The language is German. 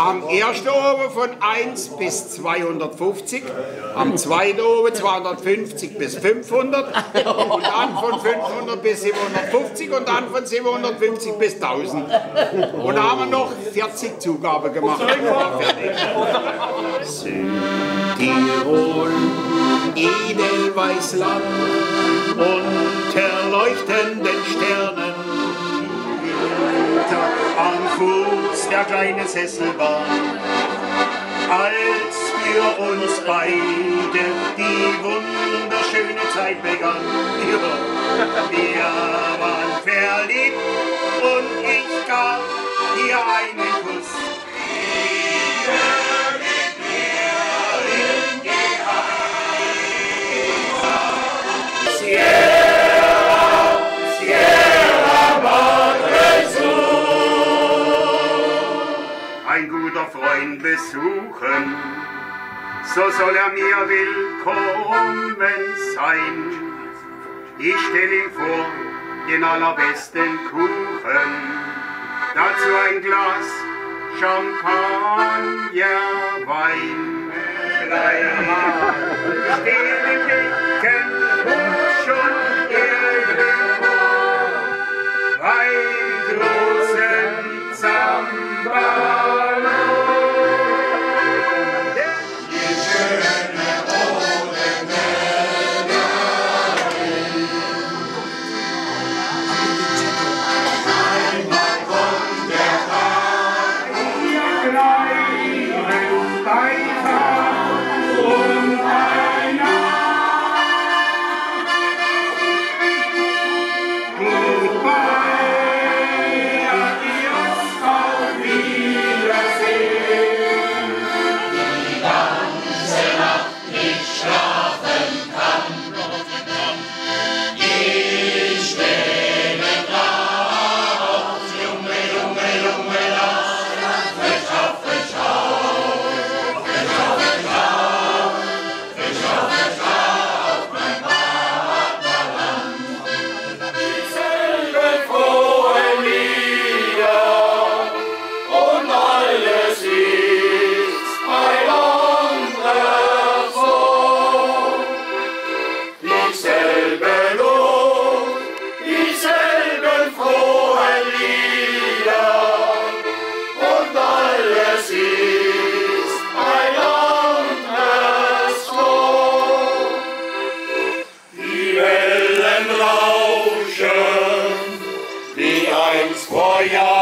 am ersten oben von 1 bis 250, am zweiten oben 250 bis 500 und dann von 500 bis 750 und dann von 750 bis 1000. Und da haben wir noch 40 Zugaben gemacht. Südtirol, Edelweißland, unter leuchtenden Sternen. Am Fuß der kleinen Sesselbahn, als für uns beide die wunderschöne Zeit begann. Ja, wir waren verliebt und ich gab ihr einen Kuss. Liebe mit mir in die Heimat. Sierra, Sierra Madre Sur. Ein guter Freund besuchen, so soll er mir willkommen sein. Ich stell ihm vor den allerbesten Kuchen, dazu ein Glas Champagnerwein. Stehen im Becken und schon irgendwo einen großen Zambalo. Die schöne rote einmal kommt der Tag, wir bleiben weiter und einer. Vor Jahren.